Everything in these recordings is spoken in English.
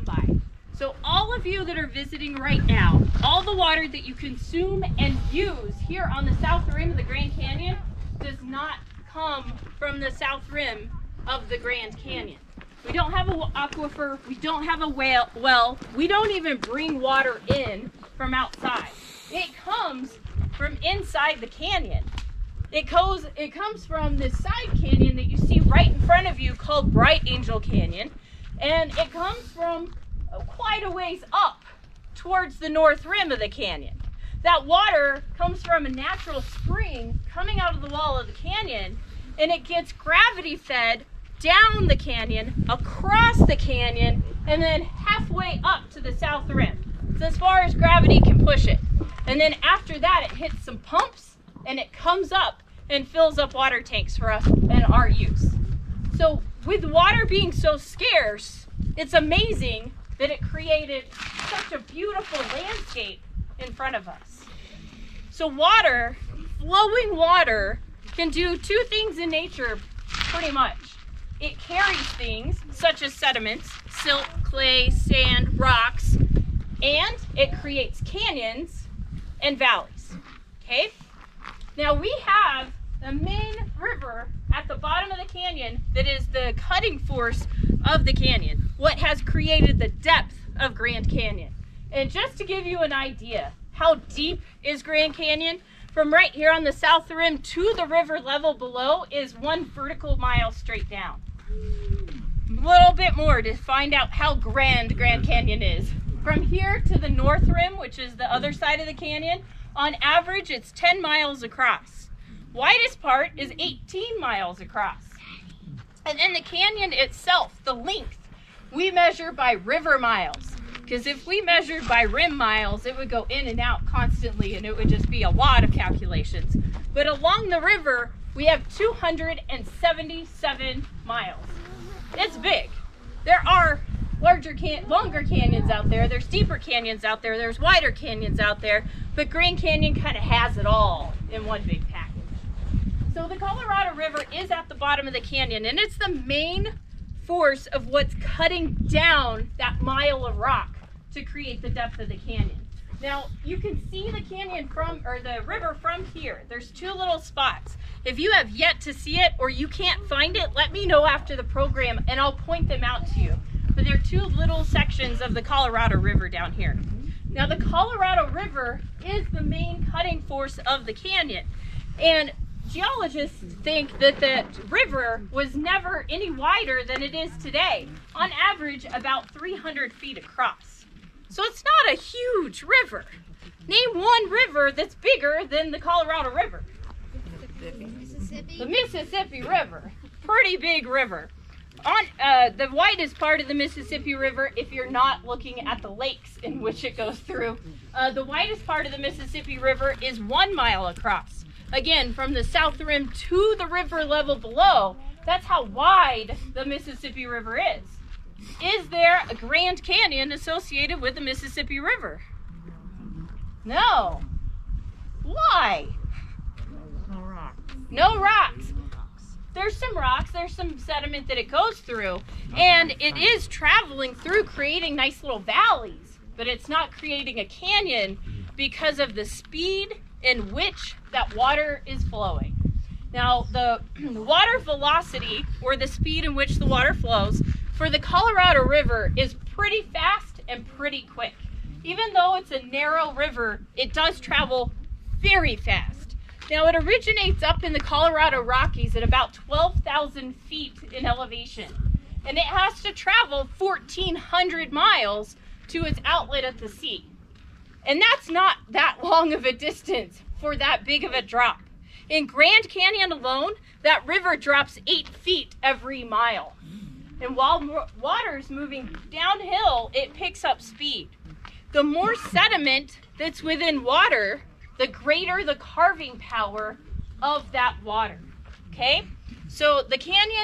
purify. So all of you that are visiting right now, all the water that you consume and use here on the south rim of the Grand Canyon does not come from the south rim of the Grand Canyon. We don't have an aquifer, we don't have a well, we don't even bring water in from outside. It comes from inside the canyon. It comes from this side canyon that you see right in front of you called Bright Angel Canyon, and it comes from quite a ways up towards the north rim of the canyon. That water comes from a natural spring coming out of the wall of the canyon, and it gets gravity fed down the canyon, across the canyon, and then halfway up to the south rim. So as far as gravity can push it. And then after that, it hits some pumps and it comes up and fills up water tanks for us and our use. So with water being so scarce, it's amazing that it created such a beautiful landscape in front of us. So water, flowing water, can do two things in nature pretty much. It carries things such as sediments, silt, clay, sand, rocks, and it creates canyons and valleys, okay? Now we have the main river at the bottom of the canyon that is the cutting force of the canyon, what has created the depth of Grand Canyon. And just to give you an idea, how deep is Grand Canyon? From right here on the south rim to the river level below is 1 vertical mile straight down. A little bit more to find out how grand Grand Canyon is. From here to the north rim, which is the other side of the canyon, on average it's 10 miles across. Widest part is 18 miles across. And then the canyon itself, the length, we measure by river miles. Because if we measured by rim miles, it would go in and out constantly and it would just be a lot of calculations. But along the river, we have 277 miles. It's big. There are longer canyons out there, there's deeper canyons out there, there's wider canyons out there, but Grand Canyon kind of has it all in one big package. So the Colorado River is at the bottom of the canyon, and it's the main force of what's cutting down that mile of rock to create the depth of the canyon. Now you can see the canyon or the river from here. There's two little spots. If you have yet to see it or you can't find it, let me know after the program and I'll point them out to you. But there are two little sections of the Colorado River down here. Now the Colorado River is the main cutting force of the canyon, and geologists think that the river was never any wider than it is today, on average about 300 feet across. So it's not a huge river. Name one river that's bigger than the Colorado River. Mississippi. The Mississippi River. Pretty big river. On the widest part of the Mississippi River, if you're not looking at the lakes in which it goes through, the widest part of the Mississippi River is 1 mile across. Again, from the south rim to the river level below, that's how wide the Mississippi River is. Is there a Grand Canyon associated with the Mississippi River? No. Why? No rocks. No rocks. There's some rocks, there's some sediment that it goes through, and it is traveling through creating nice little valleys, but it's not creating a canyon because of the speed in which that water is flowing. Now, the water velocity, or the speed in which the water flows, for the Colorado River is pretty fast and pretty quick. Even though it's a narrow river, it does travel very fast. Now, it originates up in the Colorado Rockies at about 12,000 feet in elevation, and it has to travel 1,400 miles to its outlet at the sea. And that's not that long of a distance for that big of a drop. In Grand Canyon alone, that river drops 8 feet every mile. And while water's moving downhill, it picks up speed. The more sediment that's within water, the greater the carving power of that water, okay? So the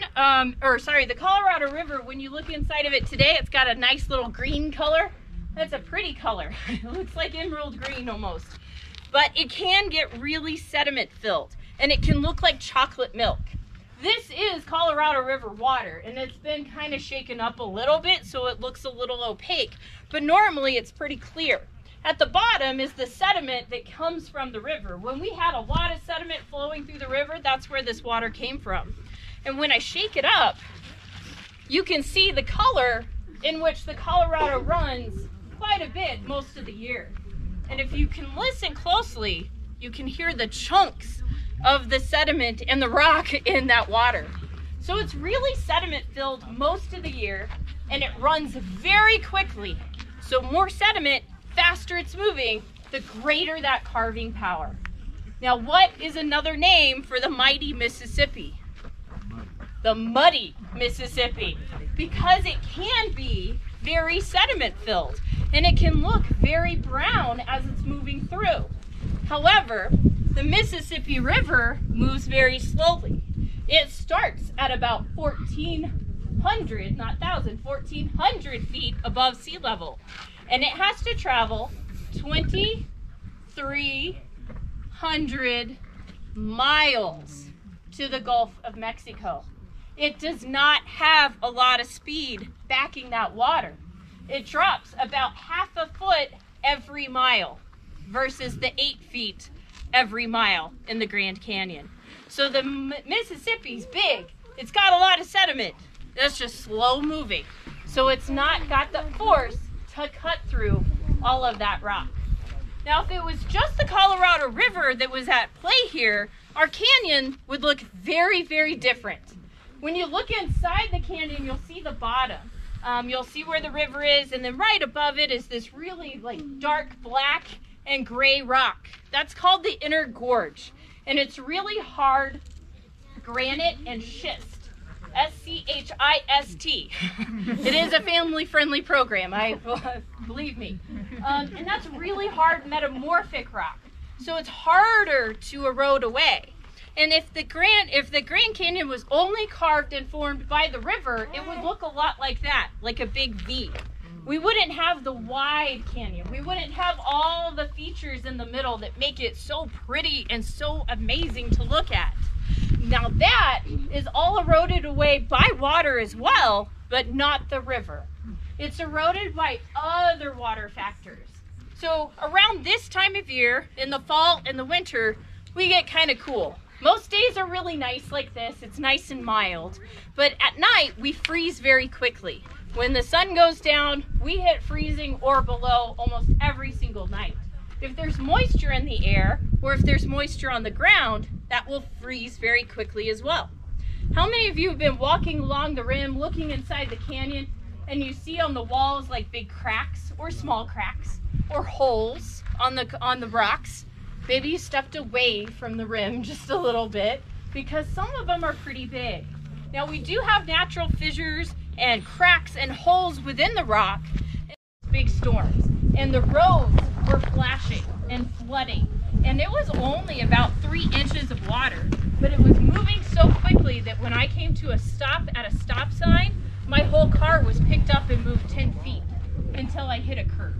the Colorado River, when you look inside of it today, it's got a nice little green color. That's a pretty color. It looks like emerald green almost. But it can get really sediment filled, and it can look like chocolate milk. This is Colorado River water, and it's been kind of shaken up a little bit, so it looks a little opaque, but normally it's pretty clear. At the bottom is the sediment that comes from the river. When we had a lot of sediment flowing through the river, that's where this water came from. And when I shake it up, you can see the color in which the Colorado runs quite a bit most of the year. And if you can listen closely, you can hear the chunks of the sediment and the rock in that water. So it's really sediment filled most of the year, and it runs very quickly. So more sediment, faster it's moving, the greater that carving power. Now, what is another name for the mighty Mississippi? The muddy Mississippi, because it can be very sediment filled, and it can look very brown as it's moving through. However, the Mississippi River moves very slowly. It starts at about 1,400, not 1,000, 1,400 feet above sea level. And it has to travel 2,300 miles to the Gulf of Mexico. It does not have a lot of speed backing that water. It drops about half a foot every mile versus the 8 feet every mile in the Grand Canyon. So the Mississippi's big. It's got a lot of sediment. That's just slow moving. So it's not got the force to cut through all of that rock. Now, if it was just the Colorado River that was at play here, our canyon would look very, very different. When you look inside the canyon, you'll see the bottom. You'll see where the river is, and then right above it is this really dark black and gray rock. That's called the inner gorge, and it's really hard granite and schist. S-C-H-I-S-T. It is a family-friendly program, believe me. And that's really hard metamorphic rock, so it's harder to erode away. And if the Grand Canyon was only carved and formed by the river, it would look a lot like that, like a big V. We wouldn't have the wide canyon. We wouldn't have all the features in the middle that make it so pretty and so amazing to look at. Now that is all eroded away by water as well, but not the river. It's eroded by other water factors. So around this time of year, in the fall and the winter, we get kind of cool. Most days are really nice like this. It's nice and mild. But at night, we freeze very quickly. When the sun goes down, we hit freezing or below almost every single night. If there's moisture in the air, or if there's moisture on the ground, that will freeze very quickly as well. How many of you have been walking along the rim, looking inside the canyon, and you see on the walls like big cracks or small cracks or holes on the rocks? Maybe you stepped away from the rim just a little bit, because some of them are pretty big. Now, we do have natural fissures and cracks and holes within the rock in big storms, and the roads were flashing and flooding, and it was only about 3 inches of water, but it was moving so quickly that when I came to a stop at a stop sign, my whole car was picked up and moved 10 feet until I hit a curb.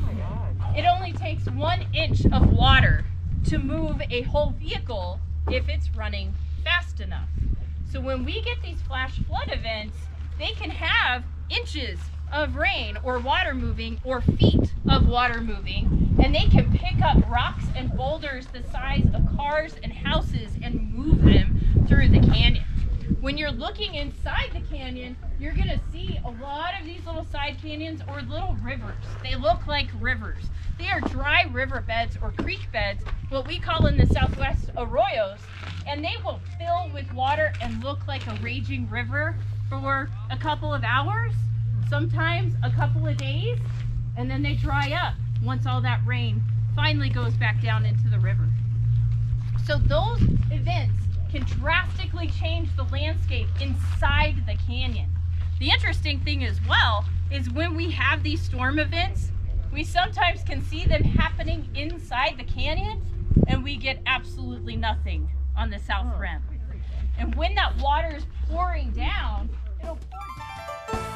It only takes 1 inch of water to move a whole vehicle if it's running fast enough. So when we get these flash flood events, they can have inches of rain or water moving or feet of water moving, and they can pick up rocks and boulders the size of cars and houses and move them through the canyon. When you're looking inside the canyon, you're going to see a lot of these little side canyons or little rivers. They look like rivers. They are dry river beds or creek beds, what we call in the Southwest arroyos, and they will fill with water and look like a raging river for a couple of hours, sometimes a couple of days, and then they dry up once all that rain finally goes back down into the river. So those events can drastically change the landscape inside the canyon. The interesting thing as well is when we have these storm events, we sometimes can see them happening inside the canyon, and we get absolutely nothing on the south rim. And when that water is pouring down, it'll pour down.